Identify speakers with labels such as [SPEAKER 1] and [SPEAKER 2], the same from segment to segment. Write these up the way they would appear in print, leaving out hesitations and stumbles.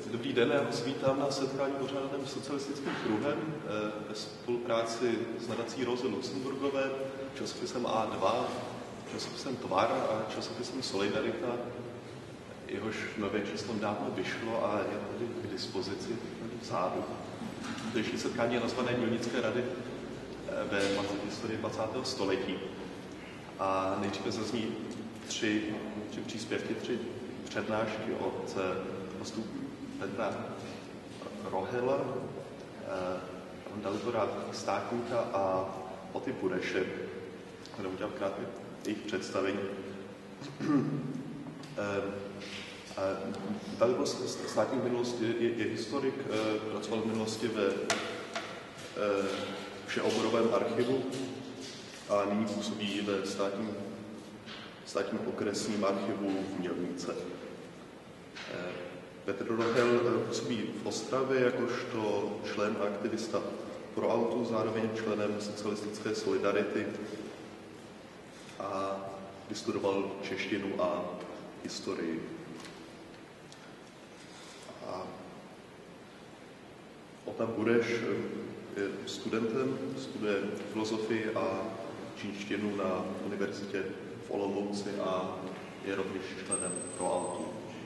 [SPEAKER 1] Dobrý den, já vás vítám na setkání pořádaném socialistickým kruhem ve spolupráci s nadací Rozy Luxemburgové, časopisem A2, časopisem Tvar a časopisem Solidarita. Jehož nové číslo dávno vyšlo a je tady k dispozici vzadu. Dnešní setkání je nazvané Dělnické rady ve historii 20. století. A nejdříve zazní tři příspěvky, tři přednášky od hostů Petra Rohela, Dalibora Státníka a Oty Bureše. Budeme udělat krátké jejich představení. Dalibor Státník v minulosti je historik, pracoval v minulosti ve Všeoborovém archivu a nyní působí ve státním okresním archivu v Mělnice. Petr Rohel působí v Ostravě jakožto člen a aktivista pro autu, zároveň členem socialistické Solidarity a vystudoval češtinu a historii. A Ota Bureš je studentem, studuje filozofii a čínštinu na univerzitě v Olomouci a je rovněž členem pro autu.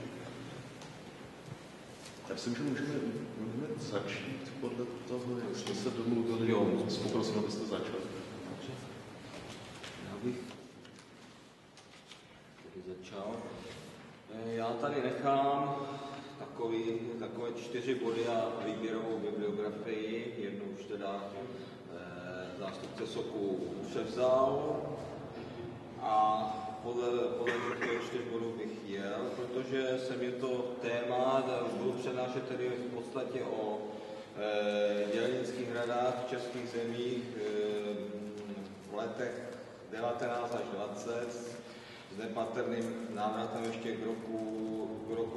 [SPEAKER 1] Já myslím, že můžeme začít podle toho, jak jsme se domluvili. Jo, poprosím, abyste začali.
[SPEAKER 2] Já bych začal. Já tady nechám takové 4 body a výběrovou bibliografii. Jednu už teda zástupce SOKu převzal a podle těch 4 bodů bych jel, protože se mi to téma, budu přednášet tedy v podstatě o dělnických radách v českých zemích v letech 19 až 20 s nepatrným návratem ještě k roku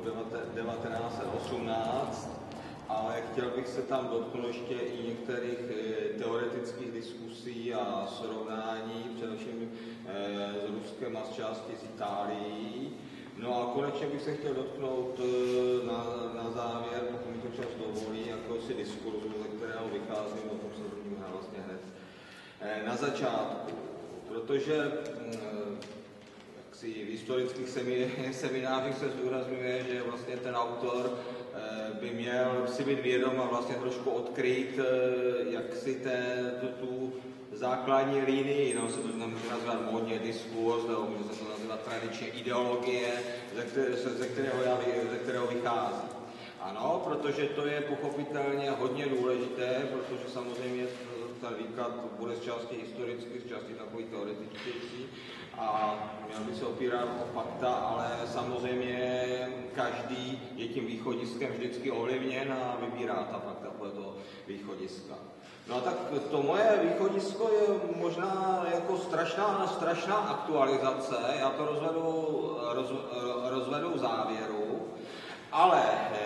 [SPEAKER 2] 1918, ale chtěl bych se tam dotknout ještě i některých teoretických diskusí a srovnání, především s Ruskem a z části s Itálií. No a konečně bych se chtěl dotknout na závěr, pokud mi to čas dovolí, jakousi diskurzu, ze kterého vycházím, o tom se budu vlastně hned na začátku. Protože v historických seminářích se zdůrazňuje, že vlastně ten autor by měl si být vědom a vlastně trošku odkryt, jak si tu základní linii, no se to může nazvat módně diskurs, nebo může se to nazvat tradičně ideologie, ze kterého vychází. Ano, protože to je pochopitelně hodně důležité, protože samozřejmě ten výklad bude z části historický, z části takový teoretičtější a měl by se opírat o fakta, ale samozřejmě každý je tím východiskem vždycky ovlivněn a vybírá ta fakta podle toho východiska. No tak to moje východisko je možná jako strašná aktualizace, já to rozvedu v závěru, ale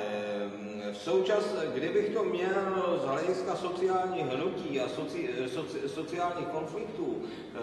[SPEAKER 2] kdybych to měl z hlediska sociálních hnutí a sociálních konfliktů,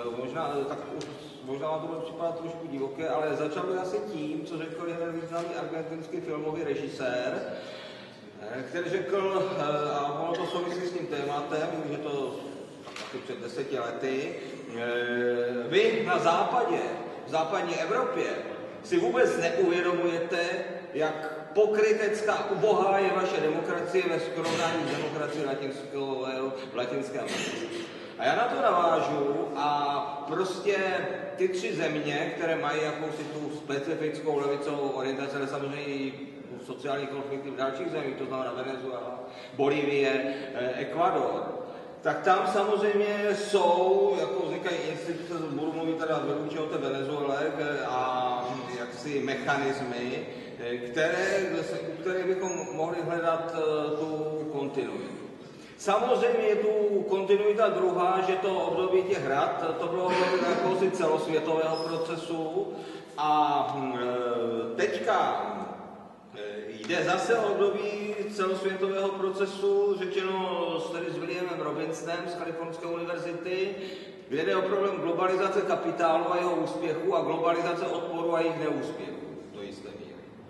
[SPEAKER 2] možná to bude připadat trošku divoké, ale začal bych asi tím, co řekl jeden významný argentinský filmový režisér, který řekl, a ono to souvisí s tím tématem, že to taky před 10 lety, vy na západě, v západní Evropě, si vůbec neuvědomujete, jak pokrytecká, ubohá je vaše demokracie ve srovnání s demokracií v Latinské Americe. A já na to navážu a prostě ty 3 země, které mají jakousi tu specifickou levicovou orientaci, ale samozřejmě i sociální konflikty v dalších zemích, to znamená Venezuela, Bolívie, Ekvador, tak tam samozřejmě jsou, jako vznikají instituce, budu mluvit teda výlučně o té Venezuele a jaksi mechanismy, u kterých bychom mohli hledat tu kontinuitu. Samozřejmě je tu kontinuita druhá, že to období těch rad, to bylo jakousi celosvětového procesu a teďka jde zase o období celosvětového procesu, řečeno tedy s Williamem Robinsonem z Kalifornské univerzity, kde jde o problém globalizace kapitálu a jeho úspěchu a globalizace odporu a jejich neúspěchu do jisté míry.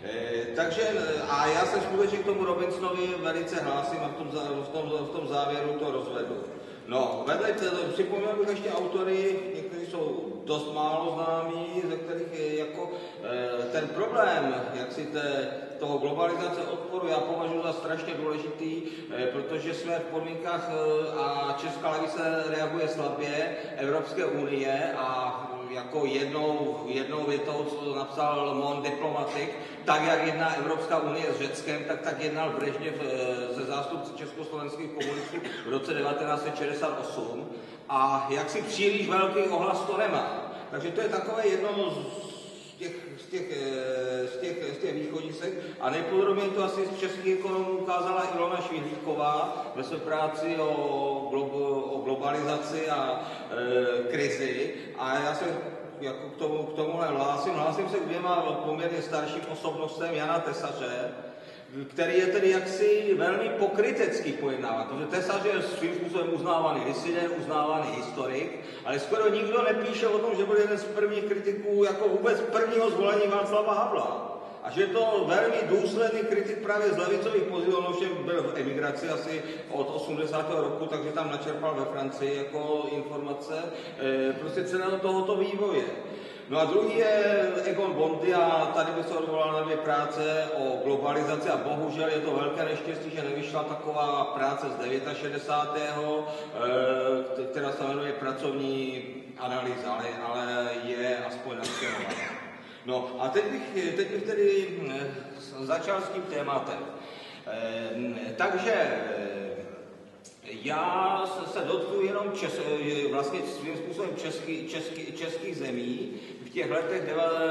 [SPEAKER 2] Takže a já se skutečně k tomu Robinsonovi velice hlásím a v tom závěru to rozvedu. No, vedle připomínám bych ještě autory, někteří jsou dost málo známí, ze kterých jako ten problém, jak si toho globalizace odporu, já považuji za strašně důležitý, protože jsme v podmínkách a česká levice reaguje slabě Evropské unie a jako jednou větou, co napsal Le Monde Diplomatic, tak jak jedná Evropská unie s Řeckem, tak jednal Brežněv se zástupci československých komunistů v roce 1968 a jaksi příliš velký ohlas to nemá. Takže to je takové jedno z těch východisek a nejpodrobněji to asi z českých ekonomů ukázala Ilona Švihlíková ve své práci o globalizaci a krizi a já se jako k tomuhle hlásím se k dvěma poměrně starším osobnostem Jana Tesaře, který je tedy jaksi velmi pokrytecký pojednává, protože Tesař je svým způsobem uznávaný disident, uznávaný historik, ale skoro nikdo nepíše o tom, že byl jeden z prvních kritiků, jako vůbec prvního zvolení Václava Havla. A že je to velmi důsledný kritik právě z levicových pozic, on ovšem byl v emigraci asi od 80. roku, takže tam načerpal ve Francii jako informace prostě celého tohoto vývoje. No a druhý je Egon Bondy a tady bych se odvolal na dvě práce o globalizaci a bohužel je to velké neštěstí, že nevyšla taková práce z 69. která se jmenuje Pracovní analýza, ale je aspoň naskenovaná. No a teď bych tedy začal s tím tématem. Takže já se dotknu jenom vlastně svým způsobem českých zemí v těch letech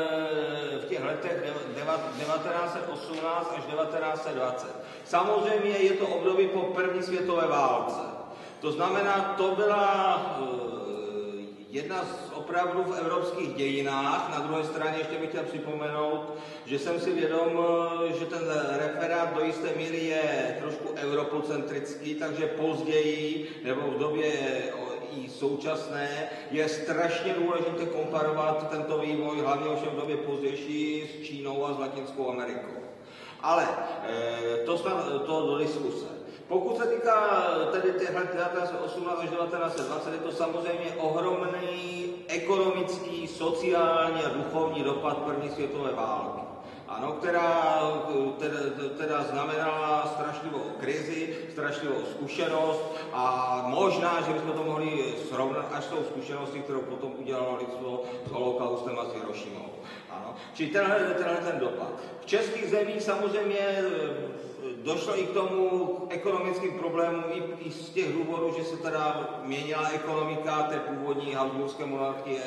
[SPEAKER 2] 1918 až 1920. Samozřejmě je to období po první světové válce. To znamená, to byla jedna z opravdu v evropských dějinách. Na druhé straně ještě bych chtěl připomenout, že jsem si vědom, že ten referát do jisté míry je trošku europocentrický, takže později nebo v době i současné je strašně důležité komparovat tento vývoj, hlavně ovšem v době pozdější s Čínou a s Latinskou Amerikou. Ale to do diskuse. Pokud se týká tedy těch let 1918 až 1920, je to samozřejmě ohromný ekonomický, sociální a duchovní dopad první světové války. Ano, která teda znamenala strašlivou krizi, strašlivou zkušenost a možná, že bychom to mohli srovnat až s tou zkušeností, kterou potom udělalo lidstvo s holokaustem a s Hirošimou. Ano. Čili tenhle ten dopad. V českých zemích samozřejmě došlo i k tomu ekonomickým problémům i z těch důvodů, že se teda měnila ekonomika té původní habsburské monarchie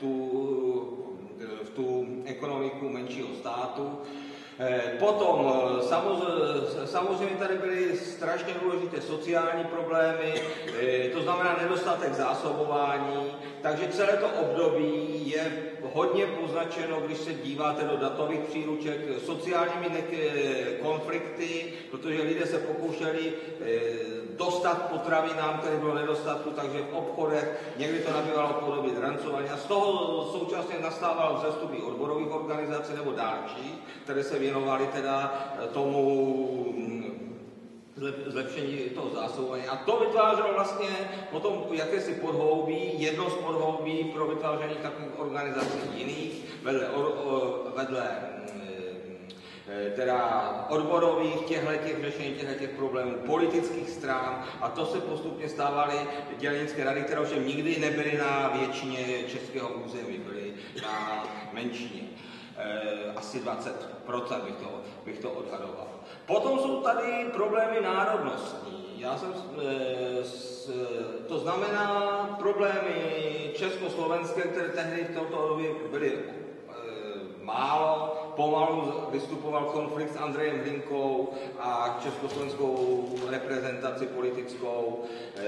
[SPEAKER 2] v tu ekonomiku menšího státu. Potom samozřejmě tady byly strašně důležité sociální problémy, to znamená nedostatek zásobování, takže celé to období je hodně poznačeno, když se díváte do datových příruček, sociálními konflikty, protože lidé se pokoušeli dostat potravinám, které bylo nedostatku, takže v obchodech někdy to nabývalo v podobě drancování a z toho současně nastával vzestup i odborových organizací nebo dalších, které se věnovali teda tomu zlepšení toho zásobování. A to vytvářelo vlastně potom jakési podhoubí, jedno z podhoubí pro vytváření takových organizací jiných, vedle teda odborových, řešení těchto problémů, politických stran a to se postupně stávaly dělnické rady, které ovšem nikdy nebyly na většině českého území, byly na menšině. Asi 20% bych to odhadoval. Potom jsou tady problémy národnostní. To znamená problémy československé, které tehdy v tomto době byly málo, pomalu vystupoval konflikt s Andrejem Hlinkou a československou reprezentaci politickou.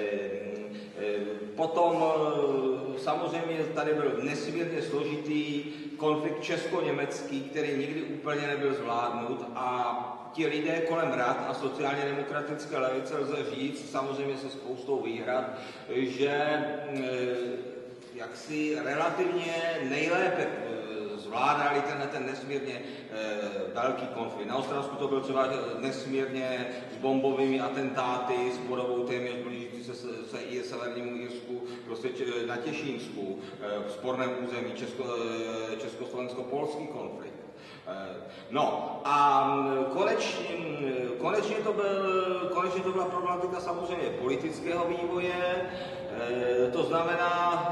[SPEAKER 2] Potom samozřejmě tady byl nesmírně složitý konflikt česko-německý, který nikdy úplně nebyl zvládnut a ti lidé kolem rad a sociálně demokratické levice lze říct, samozřejmě se spoustou výhrad, že jaksi relativně nejlépe zvládali ten nesmírně velký konflikt. Na Ostravsku to byl třeba nesmírně s bombovými atentáty, s podobou téměř blížící se i severnímu Irsku, prostě na Těšínsku, v sporném území československo-polský konflikt. No a konečně to byla problematika samozřejmě politického vývoje, to znamená,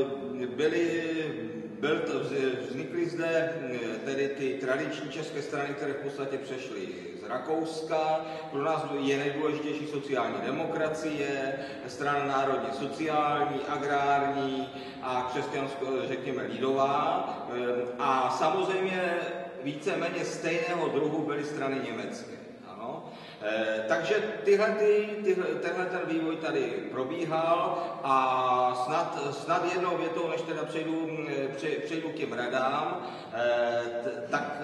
[SPEAKER 2] vznikly zde tedy ty tradiční české strany, které v podstatě přešly z Rakouska. Pro nás je nejdůležitější sociální demokracie, strana národně sociální, agrární a křesťansko, řekněme, lidová. A samozřejmě víceméně stejného druhu byly strany německé. Ano. Takže tenhle ten vývoj tady probíhal a snad jednou větou, než teda přejdu k těm radám, tak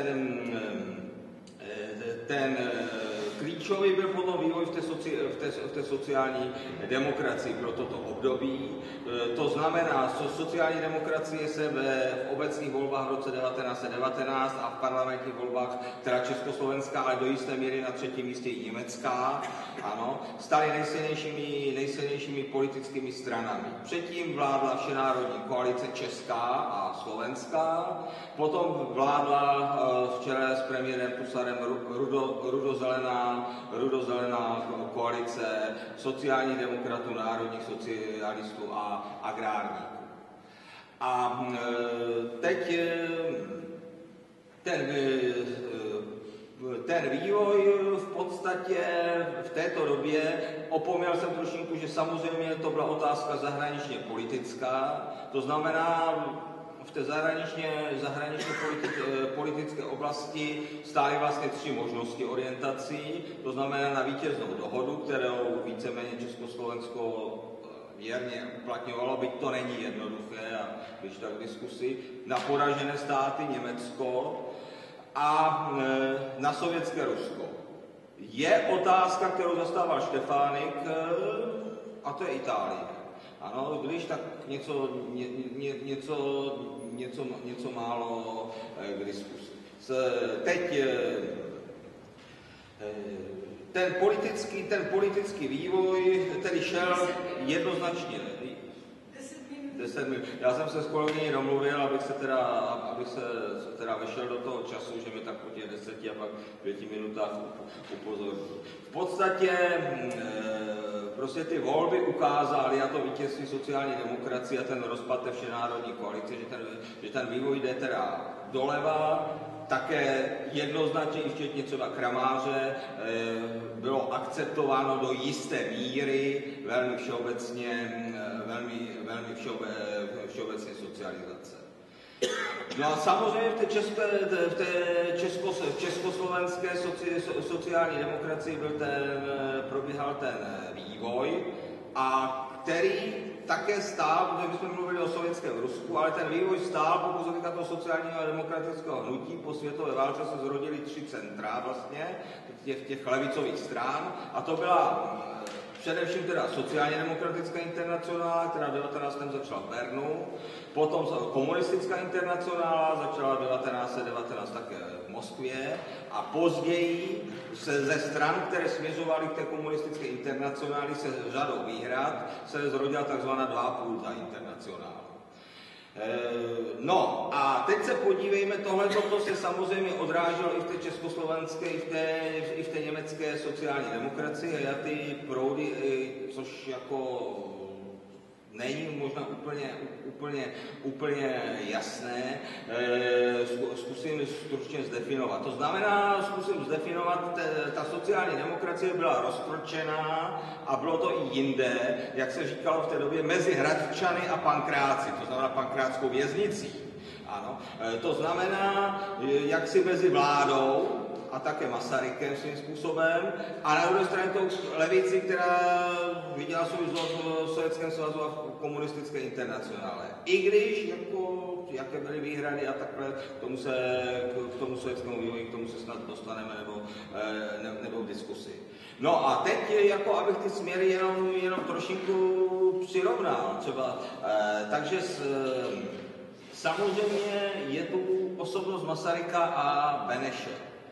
[SPEAKER 2] ten klíčový byl potom vývoj v té sociální demokracii pro toto období. To znamená, sociální demokracie se v obecních volbách v roce 1919 a v parlamentních volbách, teda Československá, ale do jisté míry na třetím místě i německá, ano, staly nejsilnějšími politickými stranami. Předtím vládla všenárodní koalice česká a slovenská, potom vládla v čele s premiérem Tusarem rudozelená koalice sociálních demokratů, národních socialistů a agrárníků. A teď ten vývoj v podstatě v této době, opomněl jsem trošinku, že samozřejmě to byla otázka zahraničně politická, to znamená, v té zahraničně politické oblasti stály vlastně tři možnosti orientací, to znamená na vítěznou dohodu, kterou víceméně Československo věrně uplatňovalo, byť to není jednoduché, a když tak v diskusi, na poražené státy Německo a na sovětské Rusko. Je otázka, kterou zastával Štefánik, a to je Itálie. Ano, když tak něco málo k diskusi. Teď ten politický vývoj tedy šel jednoznačně. 10 minut. Já jsem se s kolegyní domluvil, abych se teda vešel do toho času, že mi tak po těch 10 a pak 5 minutách upozornil. V podstatě prostě ty volby ukázaly, a to vítězství sociální demokracie a ten rozpad té všenárodní koalice, že ten vývoj jde teda doleva, také jednoznačně, i včetně třeba Kramáře, bylo akceptováno do jisté míry velmi všeobecně socializace. No a samozřejmě v československé sociální demokracii probíhal ten vývoj, a který také stál, protože my jsme mluvili o sovětském Rusku, ale ten vývoj stál, pokud se týká toho sociálního a demokratického hnutí, po světové válce se zrodily 3 centra vlastně, těch levicových stran, a to byla především teda sociálně demokratická internacionála, která v 19. začala v Bernu, potom komunistická internacionála začala v 1919 také v Moskvě, a později se ze stran, které směřovaly k té komunistické internacionály se řadou výhrad, se zrodila takzvaná 2,5 internacionála. No a teď se podívejme, tohleto se samozřejmě odráželo i v té československé, i v té německé sociální demokracii, a já ty proudy, což jako není možná úplně jasné, zkusím stručně zdefinovat. To znamená, zkusím zdefinovat, ta sociální demokracie byla rozpročená, a bylo to i jinde, jak se říkalo v té době, mezi Hradčany a Pankráci, to znamená Pankrátskou věznicí. Ano. To znamená, jak si mezi vládou a také Masarykem svým způsobem, a na druhé straně tou levici, která viděla svůj vzor v Sovětském svazu a v komunistické internacionále. I když, jaké byly výhrady a takhle, k tomu sovětskému vývoji, k tomu se snad dostaneme, nebo v diskusi. No a teď, abych ty směry jenom trošinku přirovnal, třeba, takže Samozřejmě je tu osobnost Masaryka a Beneše.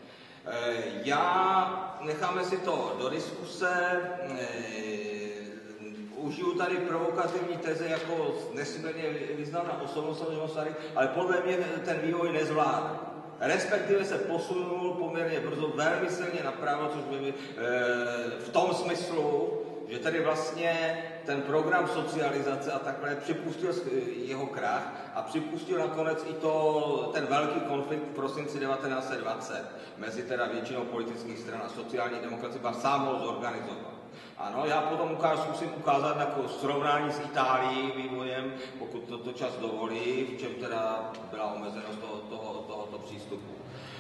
[SPEAKER 2] Necháme si to do diskuse, užiju tady provokativní teze jako nesmírně významná osobnost Masaryk, ale podle mě ten vývoj nezvládl. Respektive se posunul poměrně brzo velmi silně napravo, což by v tom smyslu, že tady vlastně ten program socializace a takhle připustil jeho krach a připustil nakonec i ten velký konflikt v prosinci 1920 mezi teda většinou politických stran a sociální demokracie, sám ho zorganizoval. Ano, já potom zkusím ukázat jako srovnání s Itálií vývojem, pokud to čas dovolí, v čem teda byla omezenost tohoto přístupu.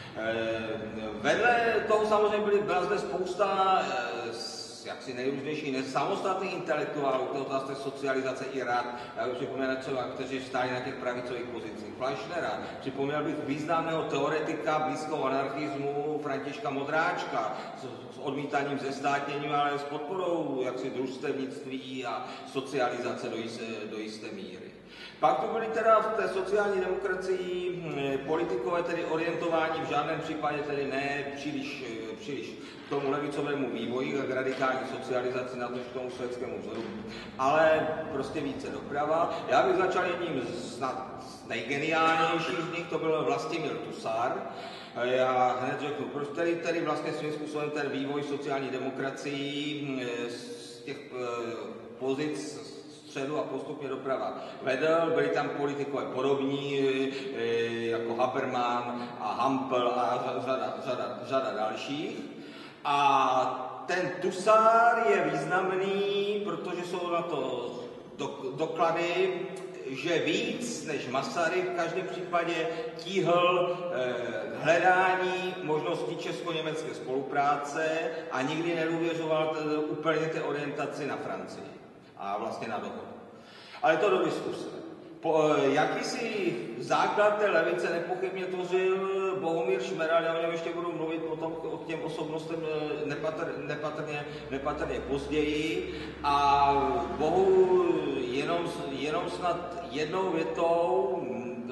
[SPEAKER 2] Vedle toho samozřejmě byla zde spousta jaksi nejrůznějších samostatných intelektuálů, to otázka socializace i rad. Já bych připomněl třeba, kteří stáli na těch pravicových pozicích. Fleischnera, připomněl bych významného teoretika blízkého anarchismu Františka Modráčka s odmítáním zestátnění, ale s podporou jaksi družstevnictví a socializace do jisté míry. Pak to byly teda v té sociální demokracii politikové tedy orientování v žádném případě tedy ne příliš k tomu levicovému vývoji a k radikální socializaci, na to k tomu švédskému vzoru, ale prostě více doprava. Já bych začal jedním z nejgeniálnějších z nich, to byl Vlastimil Tusar. Já hned řeknu, proč tedy vlastně svým způsobem ten vývoj sociální demokracií z těch pozic středu a postupně doprava vedl. Byli tam politikové podobní, jako Habermas a Hampel a řada dalších. A ten Tusar je významný, protože jsou na to doklady, že víc než Masaryk v každém případě tíhl hledání možností česko-německé spolupráce a nikdy nedůvěřoval úplně té orientaci na Francii a vlastně na dohodu. Ale to do diskuse. Jakýsi základ té levice nepochybně tvořil Bohumír Šmeral, já o něm ještě budu mluvit potom o těm osobnostem nepatrně později. A Bohu jenom snad jednou větou,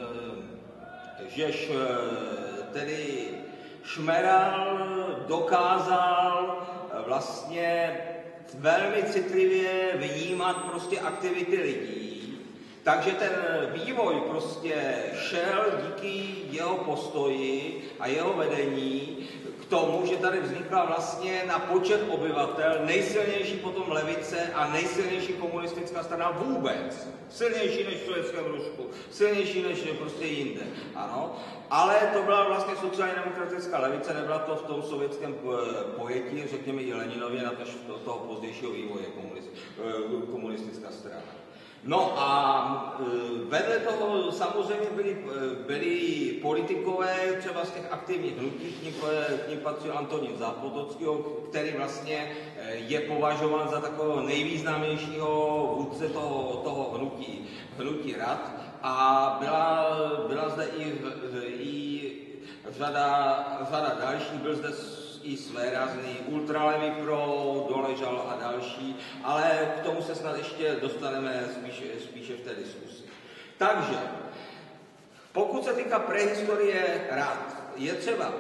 [SPEAKER 2] žež tedy Šmeral dokázal vlastně velmi citlivě vnímat prostě aktivity lidí. Takže ten vývoj prostě šel díky jeho postoji a jeho vedení k tomu, že tady vznikla vlastně na počet obyvatel nejsilnější potom levice a nejsilnější komunistická strana vůbec. Silnější než v Sovětském Rusku, silnější než prostě jinde. Ano. Ale to byla vlastně sociálně demokratická levice, nebyla to v tom sovětském pojetí, řekněme i Leninově, na toho pozdějšího vývoje komunistická strana. No a vedle toho samozřejmě byli politikové třeba z těch aktivních hnutí, k nim patřil Antonín Zápotocký, který vlastně je považován za takového nejvýznamnějšího vůdce toho hnutí rad. A byla zde i řada dalších, byl zde i svérázný ultralevý pro Doležal a další, ale k tomu se snad ještě dostaneme spíše v té diskusi. Takže, pokud se týká prehistorie rad, je třeba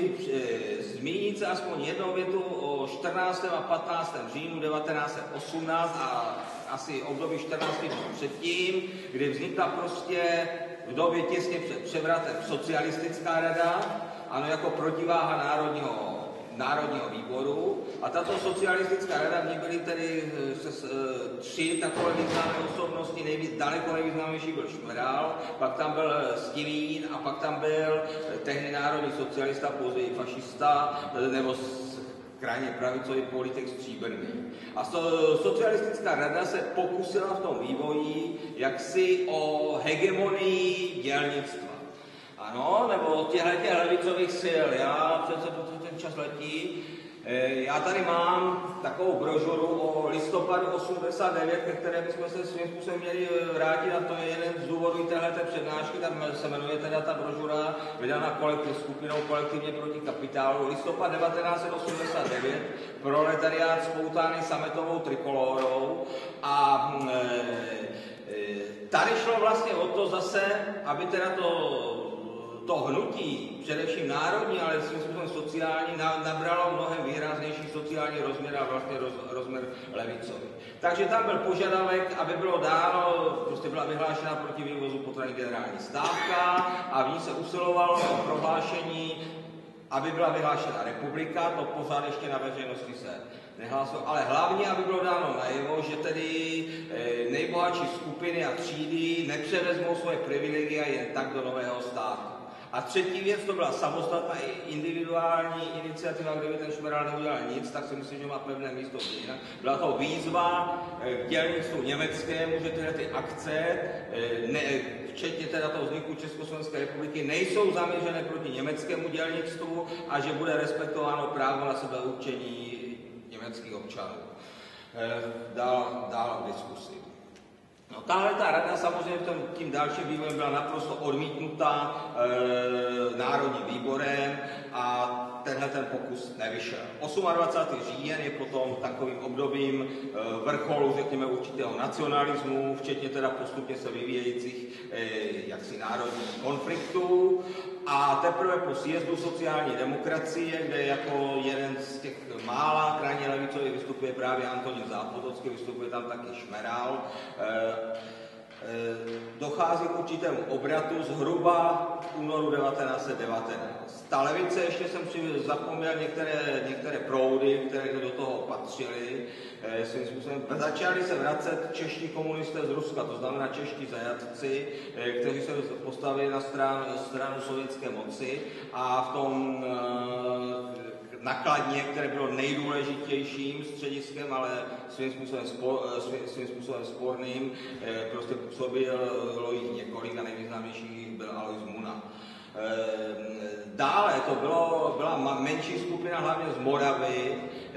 [SPEAKER 2] zmínit se aspoň jednou větu o 14. a 15. říjnu 1918 a asi období 14 dní předtím, kdy vznikla prostě v době těsně před převratem socialistická rada, ano, jako protiváha Národního výboru. A tato socialistická rada, v ní byly tedy tři takové významné osobnosti, daleko nejvýznamnější byl Šmeral, pak tam byl Stilín a pak tam byl tehdy národní socialista, později fašista, nebo krajně pravicový politik Stříbrný. A socialistická rada se pokusila v tom vývoji jaksi o hegemonii dělnictva. Ano, nebo těchto levicových sil. Já přece ten čas letí. Já tady mám takovou brožuru o listopadu 89, ke které bychom se svým způsobem měli vrátit, a to je jeden z důvodů téhleté přednášky, tam se jmenuje teda ta brožura, vydána skupinou Kolektivně proti kapitálu. Listopad 1989, proletariát spoutaný sametovou trikolórou a tady šlo vlastně o to zase, aby teda to hnutí, především národní, ale svým způsobem sociální, nabralo mnohem výraznější sociální rozměr a vlastně rozměr levicový. Takže tam byl požadavek, aby bylo dáno, prostě byla vyhlášena proti vývozu potravin generální stávka a v ní se usilovalo o prohlášení, aby byla vyhlášena republika, to pořád ještě na veřejnosti se nehlásilo, ale hlavně, aby bylo dáno najevo, že tedy nejbohatší skupiny a třídy nepřevezmou svoje privilegia jen tak do nového státu. A třetí věc, to byla samostatná individuální iniciativa, kde by ten Šmeral neudělal nic, tak si myslím, že má pevné místo v dějinách. Byla to výzva k dělnictvu německému, že tyhle ty akce, včetně teda toho vzniku Československé republiky, nejsou zaměřené proti německému dělnictvu a že bude respektováno právo na sebeurčení německých občanů. Dál v diskusi. No, tahle ta rada samozřejmě tím dalším vývojem byla naprosto odmítnutá Národním výborem a tenhle ten pokus nevyšel. 28. říjen je potom takovým obdobím vrcholu, řekněme, určitého nacionalismu, včetně teda postupně se vyvíjejících jaksi národních konfliktů. A teprve po sjezdu sociální demokracie, kde jako jeden z těch mála krajně levicových vystupuje právě Antonín Zápotocký, vystupuje tam taky Šmeral, dochází k určitému obratu zhruba v únoru 1919. Ta levice, ještě jsem si zapomněl některé proudy, které do toho patřily, svým způsobem začali se vracet čeští komunisté z Ruska, to znamená čeští zajatci, kteří se postavili na stranu sovětské moci a v tom Nakladně, které bylo nejdůležitějším střediskem, ale svým způsobem sporným, prostě působilo jich několik a nejvýznamnější byl Alois Muna. Dále to byla menší skupina, hlavně z Moravy,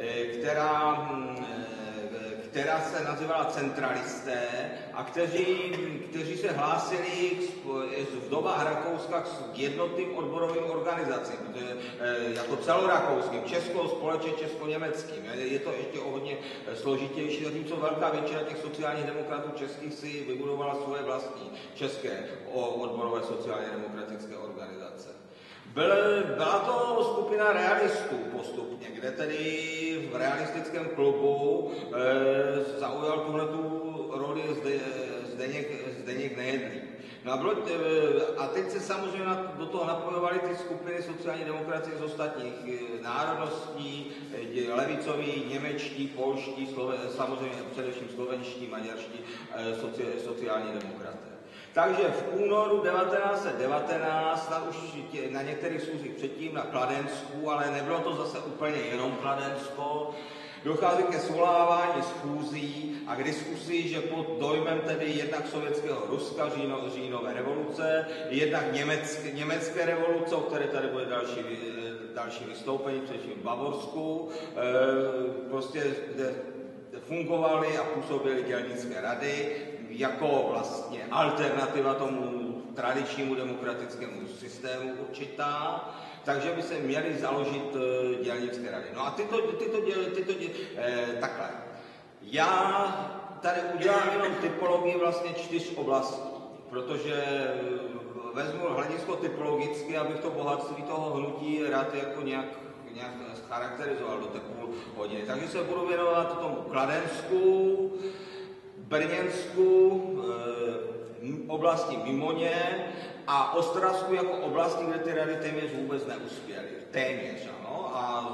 [SPEAKER 2] která se nazývala centralisté a kteří se hlásili v dobách Rakouska k jednotným odborovým organizacím, jako celorakouským, společně česko-německým. Je to ještě o hodně složitější, zatímco velká většina těch sociálních demokratů českých si vybudovala svoje vlastní české odborové sociálně demokratické organizace. Byla to skupina realistů postupně, kde tedy v realistickém klubu zaujal tuhletu roli Zdeněk Nejedlý. No a teď se samozřejmě do toho napojovaly ty skupiny sociální demokracie z ostatních národností, levicoví, němečtí, polští, samozřejmě především slovenští, maďarští sociální demokraté. Takže v únoru 1919, už na některých schůzích předtím, na Kladensku, ale nebylo to zase úplně jenom Kladensko, dochází ke svolávání schůzí a k diskusi, že pod dojmem tedy jednak sovětského Ruska, říjnové revoluce, jednak německé revoluce, o které tady bude další vystoupení, především v Bavorsku, prostě fungovaly a působily dělnické rady jako vlastně alternativa tomu tradičnímu demokratickému systému určitá, takže by se měly založit dělnické rady. No a takhle. Já tady udělám jenom typologii vlastně 4 oblastí, protože vezmu hledisko typologicky, abych to bohatství toho hnutí rád jako nějak charakterizoval do té půl hodiny. Takže se budu věnovat tomu Kladensku, Brněnsku, oblasti Mimoně a Ostravsku jako oblasti, kde ty rady téměř vůbec neuspěly. Téměř, ano, a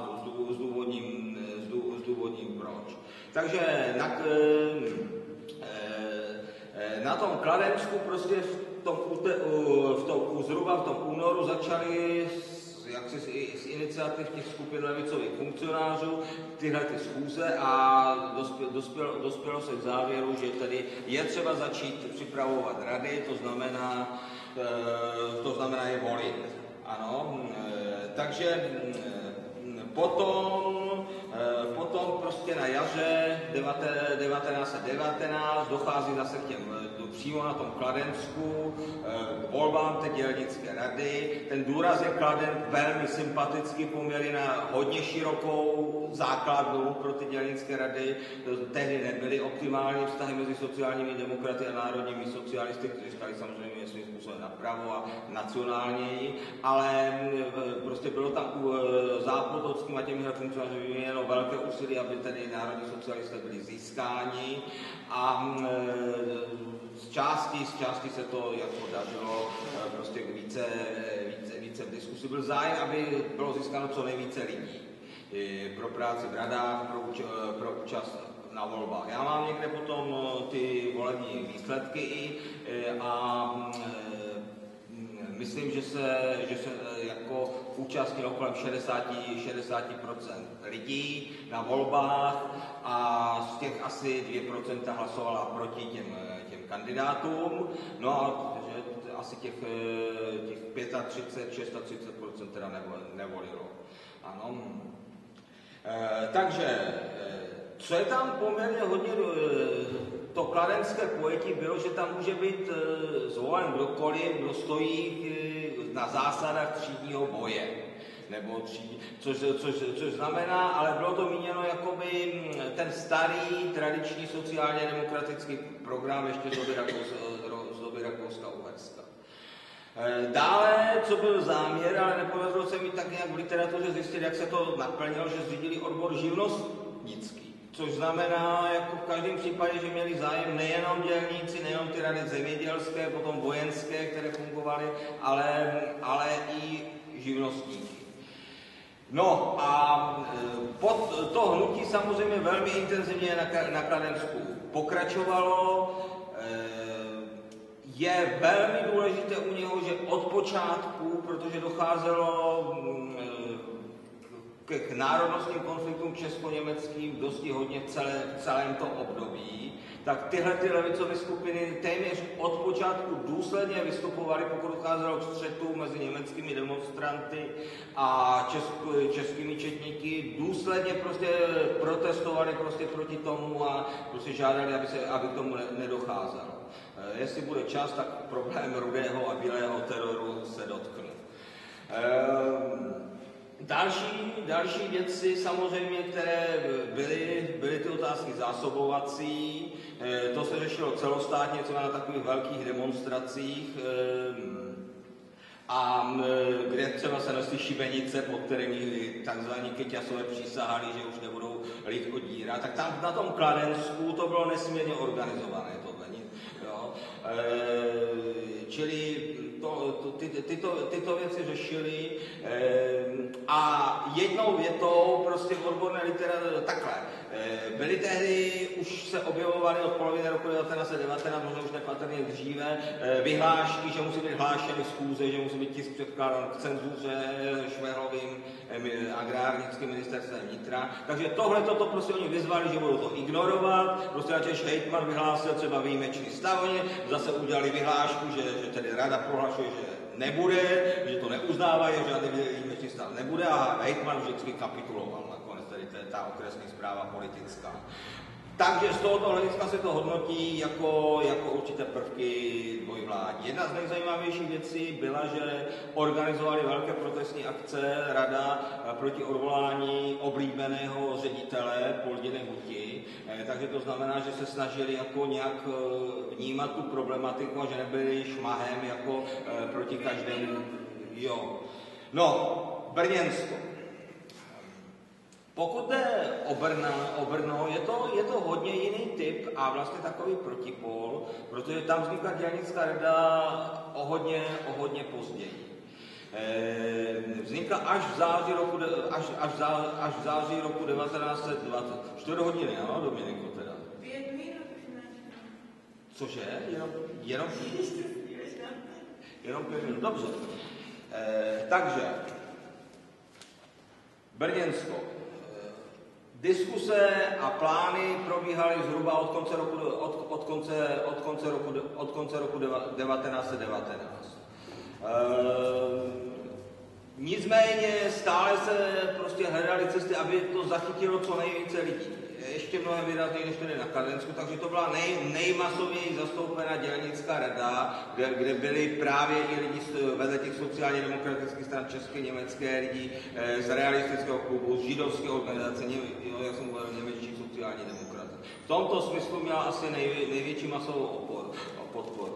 [SPEAKER 2] zdůvodním proč. Takže na tom Kladensku prostě zhruba v tom únoru začali z iniciativ těch skupin levicových funkcionářů tyhle ty schůze a dospělo se k závěru, že tedy je třeba začít připravovat rady, to znamená je volit. Ano, takže potom Potom prostě na jaře 1919 dochází zase k těm, přímo na tom Kladensku, k volbám té dělnické rady. Ten důraz je kladen velmi sympaticky poměrně na hodně širokou základnu pro ty dělnické rady. Tehdy nebyly optimální vztahy mezi sociálními demokraty a národními socialisty, kteří stali samozřejmě svým způsobem napravo a nacionálněji, ale prostě bylo tam Zápotockým a těmi funkcionáři vyvíjeno velké úsilí, aby tedy národní socialisté byli získáni a z části se to jako dařilo prostě více v diskusi. Byl zájem, aby bylo získáno co nejvíce lidí pro práci v radách, pro účast na volbách. Já mám někde potom ty volební výsledky a myslím, že se jako účastnilo kolem 60% lidí na volbách a z těch asi 2% hlasovala proti těm kandidátům. No a asi těch 35–36% teda nevolilo. Ano. Takže, co je tam poměrně hodně, to kladenské pojetí bylo, že tam může být zvolen kdokoliv, kdo stojí na zásadách třídního boje. Nebo což znamená, ale bylo to míněno jakoby ten starý, tradiční sociálně demokratický program ještě z doby Rakouska-Uherska. Dále, co byl záměr, ale nepodařilo se mi tak nějak v literatuře zjistit, jak se to naplnilo, že zřídili odbor živnostnický. Což znamená, jako v každém případě, že měli zájem nejenom dělníci, nejenom ty rady zemědělské, potom vojenské, které fungovaly, ale i živnostníky. No a to hnutí samozřejmě velmi intenzivně na Kladensku pokračovalo. Je velmi důležité u něho, že od počátku, protože docházelo k národnostním konfliktům česko-německým dosti hodně v celém tom období, tak tyhle ty levicové skupiny téměř od počátku důsledně vystupovaly, pokud docházelo k střetu mezi německými demonstranty a českými četníky, důsledně prostě protestovali prostě proti tomu a prostě žádali, aby k tomu nedocházelo. Jestli bude čas, tak problém rudého a bílého teroru se dotknu. Další věci samozřejmě, které byly ty otázky zásobovací, to se řešilo celostátně, třeba na takových velkých demonstracích, a kde třeba se nosí šibenice, pod kterými takzvaní Keťasové přísahali, že už nebudou lid odírat, tak tam na tom Kladensku to bylo nesmírně organizované tohle. Jo. Čili tyto věci řešili a jednou větou prostě v odborné literatuře takhle. Byly tehdy, už se objevovaly od poloviny roku 1919, možná už nepatrně dříve, vyhlášky, že musí být hlášeny schůze, že musí být tisk předkládán k cenzuře Švehlovým agrárnickým ministerstvem vnitra. Takže tohle toto prostě oni vyzvali, že budou to ignorovat, prostě načež hejtman vyhlásil třeba výjimečný stav, oni zase udělali vyhlášku, že tedy rada prohlašuje, že nebude, že to neuznávají, že žádný výjimečný stav nebude a hejtman vždycky kapituloval nakonec, tedy to je ta okresní správa politická. Takže z tohoto hlediska se to hodnotí jako určité prvky dvojvládí. Jedna z nejzajímavějších věcí byla, že organizovali velké protestní akce rada proti odvolání oblíbeného ředitele Poldiny Huti, takže to znamená, že se snažili jako nějak vnímat tu problematiku a že nebyli šmahem jako proti každému. Jo. No, Brněnsko. Pokud jde o Brno, je to hodně jiný typ a vlastně takový protipol, protože tam vznikla dělnická rada o hodně později. Vznikla až v září roku 1920. 4 hodiny, ano, Dominiko, teda.
[SPEAKER 3] 5 minut už ne.
[SPEAKER 2] Cože? Jenom 5 minut, dobře. Takže, Brněnsko. Diskuse a plány probíhaly zhruba od konce roku 1919. Nicméně stále se prostě hledaly cesty, aby to zachytilo co nejvíce lidí. Ještě mnohem výrazněji než tady na Kladensku, takže to byla nejmasověji zastoupená dělnická rada, kde byli právě i lidi vedle těch sociálně demokratických stran české, německé, lidi z realistického klubu, z židovské organizace, jak jsem mluvil, němečtí sociální demokraté. V tomto smyslu měla asi největší masovou podporu.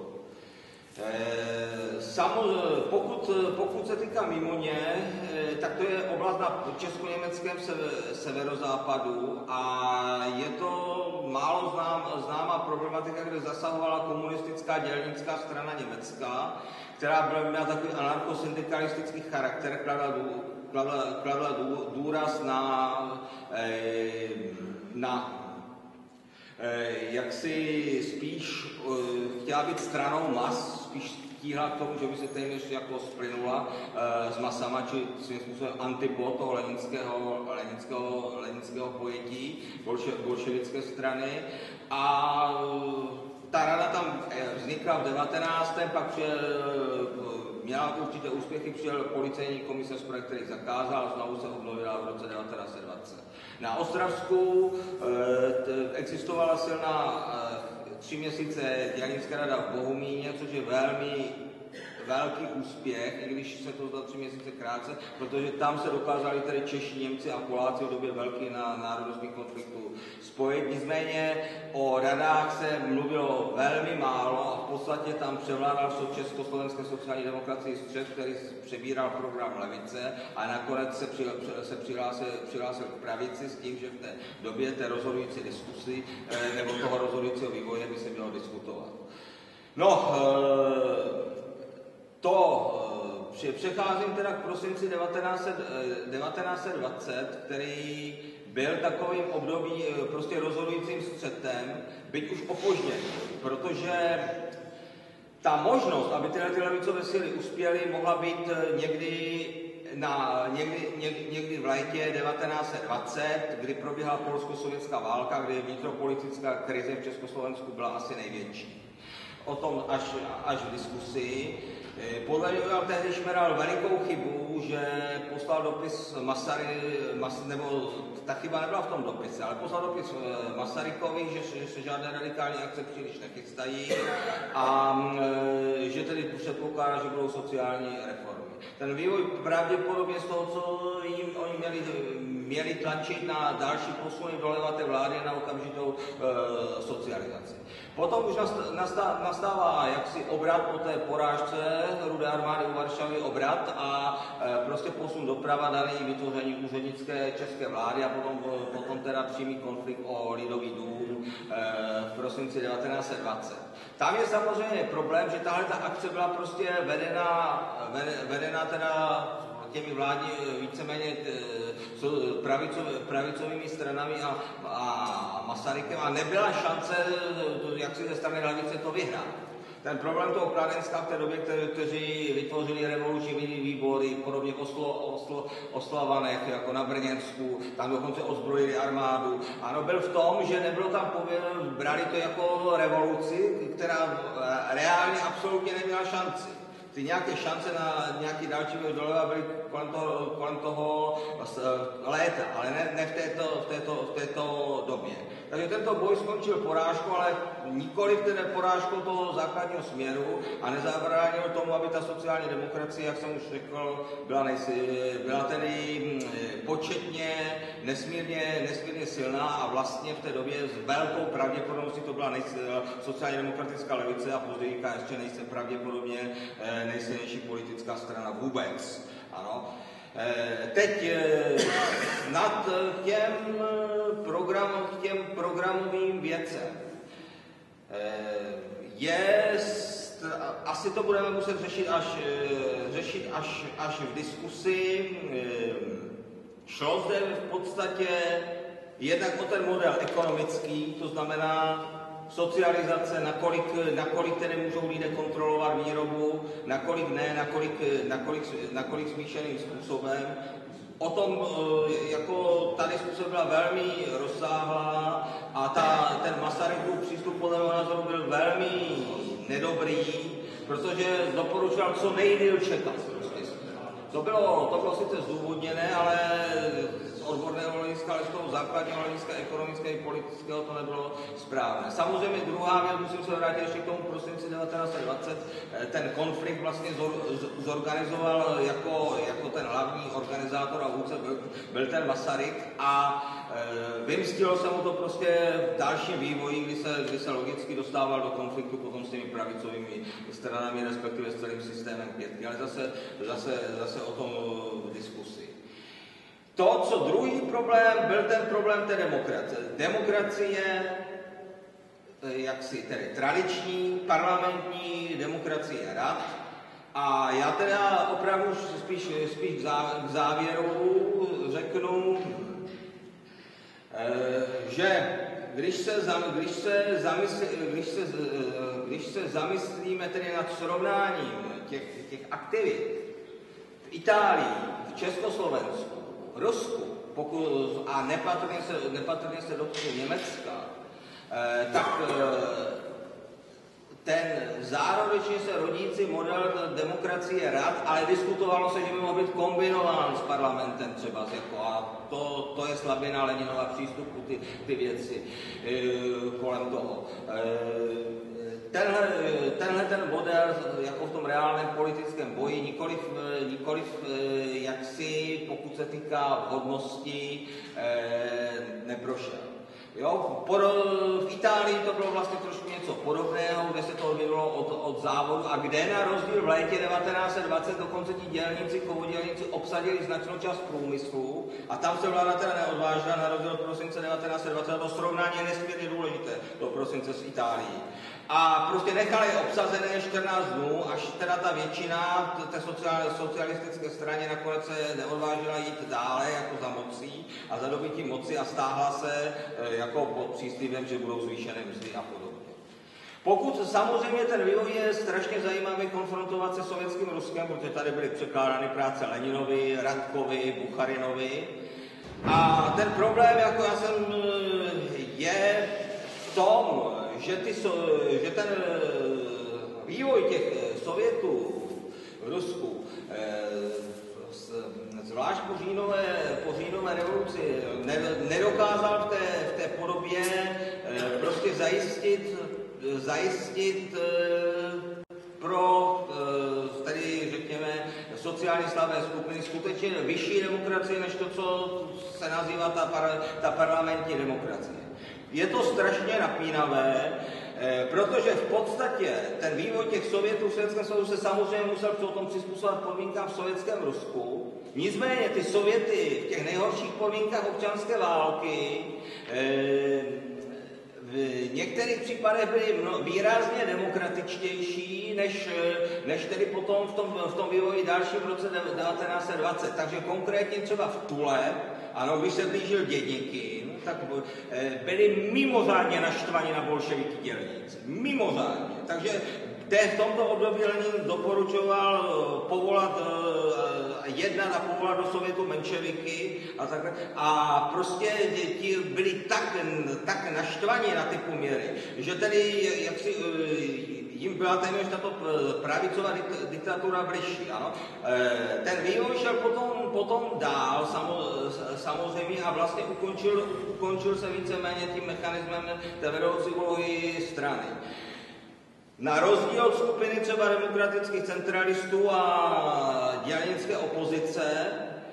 [SPEAKER 2] Pokud se týká Mimoně, tak to je oblast na česko-německém severozápadu a je to málo známá problematika, kde zasahovala komunistická dělnická strana německá, která měla takový anarchosyndikalistický charakter, kladla důraz na jak si spíš chtěla být stranou mas, spíš tíhla k tomu, že by se téměř jako splynula s masama, či svým způsobem antipod toho leninského pojetí bolševické strany. A ta rada tam vznikla v 19. pak měla určité úspěchy, přijel policejní komisař, který zakázal a znovu se obnovila v roce 1920. Na Ostravsku existovala silná 3 měsíce dělnická rada v Bohumíně, což je velmi velký úspěch, i když se to za 3 měsíce krátce, protože tam se dokázali tedy Češi, Němci a Poláci v době velkých národnostních konfliktů spojit. Nicméně o radách se mluvilo velmi málo a v podstatě tam převládal v československé sociální demokracii střed, který přebíral program levice a nakonec se přihlásil k pravici s tím, že v té době té rozhodující diskusy nebo toho rozhodujícího vývoje by se mělo diskutovat. No, přecházím teda k prosinci 1920, který byl takovým období prostě rozhodujícím střetem, byť už opožděný, protože ta možnost, aby tyhle levicové síly uspěly, mohla být někdy v létě 1920, kdy probíhala polsko-sovětská válka, kdy vnitropolitická krize v Československu byla asi největší. O tom až v diskusi. Podle něj tehdy Šmeral velikou chybu, že poslal dopis nebo ta chyba nebyla v tom dopise, ale poslal dopis Masarykovi, že se žádné radikální akce příliš nechystají a že tedy předpokládá, že budou sociální reformy. Ten vývoj pravděpodobně z toho, co oni měli tlačit na další posuny doleva té vlády na okamžitou socializaci. Potom už nastává jaksi obrat po té porážce Rudé armády u Varšavy, obrat a prostě posun doprava daný vytvoření úřednické české vlády a potom teda přímý konflikt o Lidový dům v prosinci 1920. Tam je samozřejmě problém, že tahle ta akce byla prostě vedena teda těmi vládní víceméně pravicovými stranami a Masarykem a nebyla šance, jak si ze strany levice to vyhrát. Ten problém toho Kladenska v té době, kteří vytvořili revoluční výbory, podobně Oslavanech, jako na Brněnsku, tam dokonce ozbrojili armádu. Ano, byl v tom, že nebylo tam povinno, brali to jako revoluci, která reálně absolutně neměla šanci. Ty nějaké šance na nějaký další vývoj doleva byly kolem toho léta, ale ne v této době. Takže tento boj skončil porážkou, ale nikoliv tedy porážkou toho základního směru a nezabránilo tomu, aby ta sociální demokracie, jak jsem už řekl, byla tedy početně nesmírně silná a vlastně v té době s velkou pravděpodobností to byla sociálně demokratická levice a později ještě pravděpodobně nejsilnější politická strana vůbec. Ano. Teď nad těm programovým věcem. Asi to budeme muset řešit až v diskusi. Šlo zde v podstatě jednak o ten model ekonomický, to znamená socializace, nakolik tedy můžou lidé kontrolovat výrobu, nakolik ne, nakolik smíšeným způsobem. O tom, jako ta diskuse byla velmi rozsáhlá a ten Masarykův přístup podle mého názoru byl velmi nedobrý, protože doporučoval co nejdýl čekat. To bylo sice zdůvodněné, ale z odborného hlediska, ale z toho základního hlediska ekonomického i politického to nebylo správné. Samozřejmě druhá věc, musím se vrátit ještě k tomu prosinci 1920, ten konflikt vlastně zorganizoval jako ten hlavní organizátor a vůdce byl ten Masaryk a vymstilo se mu to prostě v dalším vývoji, kdy se logicky dostával do konfliktu potom s těmi pravicovými stranami, respektive s celým systémem pětky, ale zase o tom v diskusi. To, co druhý problém, byl ten problém té demokracie. Demokracie, jaksi tedy tradiční, parlamentní demokracie rad. A já teda opravdu spíš k závěru řeknu, že když se zamyslíme tedy nad srovnáním těch aktivit v Itálii, v Československu, Rusku, a nepatrně se dotknu Německa, tak ten zárodečně se rodící model demokracie rad, ale diskutovalo se, že by mohl být kombinován s parlamentem třeba, a to je slabina Leninova přístupu, ty věci kolem toho. Tenhle ten model, jako v tom reálném politickém boji, nikoliv jaksi, pokud se týká vhodnosti, neprošel. Jo, v Itálii to bylo vlastně trošku něco podobného, kde se to odvíjelo od závodu a kde na rozdíl v létě 1920 dokonce ti dělníci, kovodělníci obsadili značnou část průmyslu a tam se vláda teda neodvážila na rozdíl od prosince 1920, to srovnání je nesmírně důležité do prosince s Itálií. A prostě nechali obsazené 14 dnů, až teda ta většina té socialistické straně nakonec se neodvážila jít dále jako za mocí a za dobytí moci a stáhla se jako pod příslibem, že budou zvýšené mzdy a podobně. Pokud samozřejmě ten vývoj je strašně zajímavý konfrontovat se sovětským Ruskem, protože tady byly překládány práce Leninovi, Radkovi, Bucharinovi. A ten problém, jako já jsem, je v tom, že ten vývoj těch Sovětů v Rusku, zvlášť po říjnové revoluci, nedokázal v té podobě prostě zajistit pro tady řekněme sociálně slabé skupiny skutečně vyšší demokracie, než to, co se nazývá ta parlamentní demokracie. Je to strašně napínavé, protože v podstatě ten vývoj těch Sovětů v Sovětském svazu se samozřejmě musel potom přizpůsobovat podmínkám v sovětském Rusku. Nicméně ty Sověty v těch nejhorších podmínkách občanské války v některých případech byly výrazně demokratičtější, než tedy potom v tom vývoji dalším v roce 1920. Takže konkrétně třeba v Tule, ano, když se blížil Dědnikin, tak byli mimořádně naštvaní na bolševiky dělníci. Mimořádně. Takže v tomto období Lenin doporučoval jednat a povolat do Sovětu menševiky a takhle. A prostě ti byli tak naštvaní na ty poměry, že tedy jaksi jim byla téměř tato pravicová diktatura bližší. Ano. Ten vývoj šel potom dál samozřejmě a vlastně ukončil se víceméně tím mechanismem té vedoucí úlohy strany. Na rozdíl od skupiny třeba demokratických centralistů a dělnické opozice,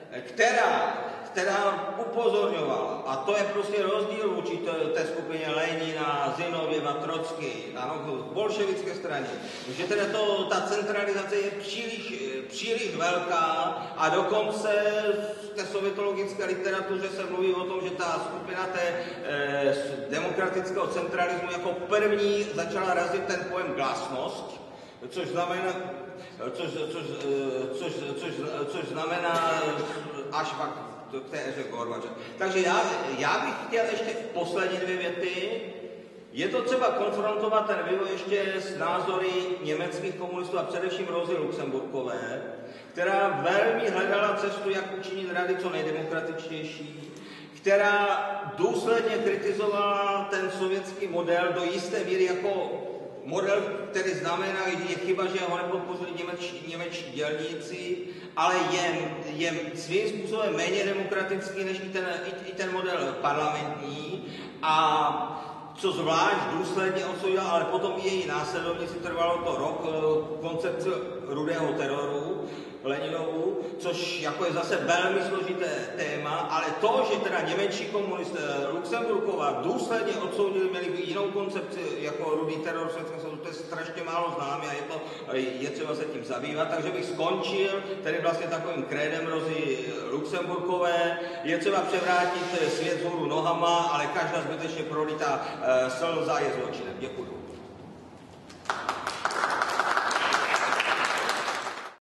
[SPEAKER 2] která upozorňovala, a to je prostě rozdíl vůči té skupině Lenina, Zinovjeva, Trocky, ano, v bolševické straně, že teda ta centralizace je příliš velká a dokonce v té sovětologické literatuře se mluví o tom, že ta skupina té demokratického centralismu jako první začala razit ten pojem glasnost, což znamená až pak k té éře Gorbačova. Takže já bych chtěl ještě poslední dvě věty. Je to třeba konfrontovat ten vývoj ještě s názory německých komunistů a především Rozy Luxemburkové, která velmi hledala cestu, jak učinit rady co nejdemokratičtější, která důsledně kritizovala ten sovětský model do jisté míry jako model, který znamená, že je chyba, že ho nepodpořili němečtí dělníci, ale je svým způsobem méně demokratický než i ten model parlamentní. A co zvlášť důsledně odsoudila, ale potom i její následovníci, trvalo to rok, koncepce rudého teroru, Leninovu, což jako je zase velmi složité téma, ale to, že teda němečtí komunisté Luxemburkova důsledně odsoudili, měli by jinou koncepci jako rudý teror, to je strašně málo známé a je třeba se tím zabývat, takže bych skončil tedy vlastně takovým krédem Rozy Luxemburkové. Je třeba převrátit svět vzhůru nohama, ale každá zbytečně prolitá slza je zločinem. Děkuju.